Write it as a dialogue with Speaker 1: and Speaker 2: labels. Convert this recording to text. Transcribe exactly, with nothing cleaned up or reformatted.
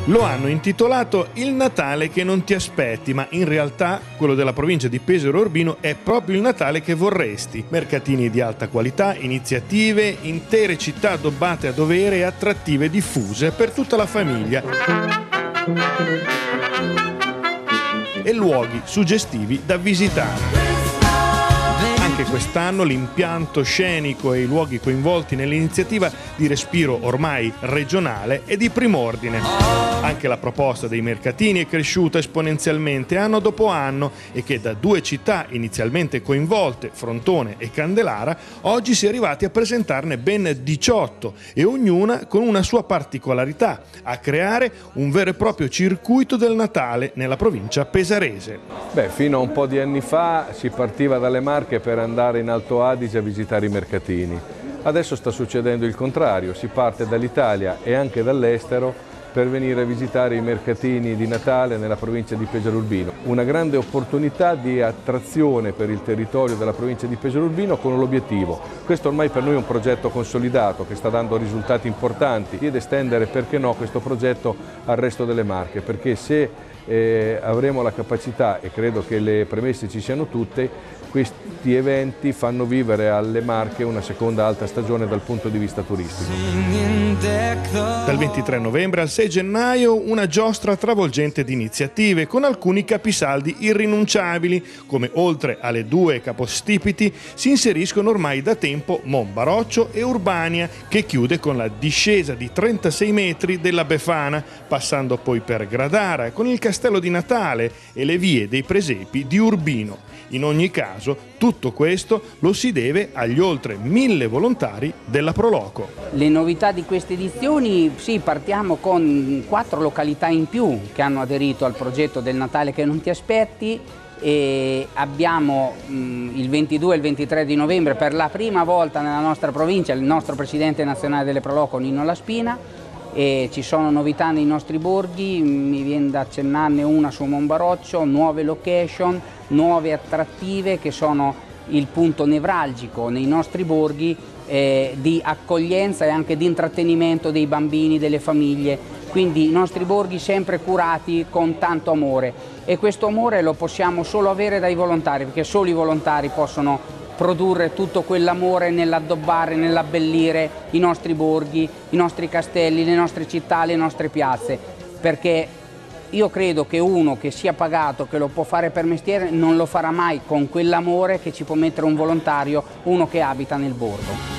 Speaker 1: Lo hanno intitolato Il Natale che non ti aspetti, ma in realtà quello della provincia di Pesaro Urbino è proprio il Natale che vorresti. Mercatini di alta qualità, iniziative, intere città addobbate a dovere e attrattive diffuse per tutta la famiglia. E luoghi suggestivi da visitare. Anche quest'anno l'impianto scenico e i luoghi coinvolti nell'iniziativa di respiro ormai regionale è di prim'ordine. Anche la proposta dei mercatini è cresciuta esponenzialmente anno dopo anno e che da due città inizialmente coinvolte, Frontone e Candelara, oggi si è arrivati a presentarne ben diciotto e ognuna con una sua particolarità, a creare un vero e proprio circuito del Natale nella provincia pesarese.
Speaker 2: Beh, fino a un po' di anni fa si partiva dalle Marche per andare in Alto Adige a visitare i mercatini. Adesso sta succedendo il contrario, si parte dall'Italia e anche dall'estero per venire a visitare i mercatini di Natale nella provincia di Pesaro Urbino. Una grande opportunità di attrazione per il territorio della provincia di Pesaro Urbino con l'obiettivo. Questo ormai per noi è un progetto consolidato che sta dando risultati importanti ed estendere, perché no, questo progetto al resto delle Marche, perché se eh, avremo la capacità, e credo che le premesse ci siano tutte, questi eventi fanno vivere alle Marche una seconda alta stagione dal punto di vista turistico.
Speaker 1: Dal ventitré novembre al sei gennaio una giostra travolgente di iniziative con alcuni capisaldi irrinunciabili, come oltre alle due capostipiti si inseriscono ormai da tempo Monbaroccio e Urbania, che chiude con la discesa di trentasei metri della Befana, passando poi per Gradara con il Castello di Natale e le vie dei presepi di Urbino. In ogni caso, tutto questo lo si deve agli oltre mille volontari della Proloco.
Speaker 3: Le novità di queste edizioni, sì, partiamo con quattro località in più che hanno aderito al progetto del Natale che non ti aspetti, e abbiamo mh, il ventidue e il ventitré di novembre per la prima volta nella nostra provincia il nostro presidente nazionale delle Proloco, Nino Laspina. E ci sono novità nei nostri borghi, mi viene da accennarne una su Monbaroccio, nuove location, nuove attrattive che sono il punto nevralgico nei nostri borghi eh, di accoglienza e anche di intrattenimento dei bambini, delle famiglie, quindi i nostri borghi sempre curati con tanto amore, e questo amore lo possiamo solo avere dai volontari, perché solo i volontari possono produrre tutto quell'amore nell'addobbare, nell'abbellire i nostri borghi, i nostri castelli, le nostre città, le nostre piazze, perché io credo che uno che sia pagato, che lo può fare per mestiere, non lo farà mai con quell'amore che ci può mettere un volontario, uno che abita nel borgo.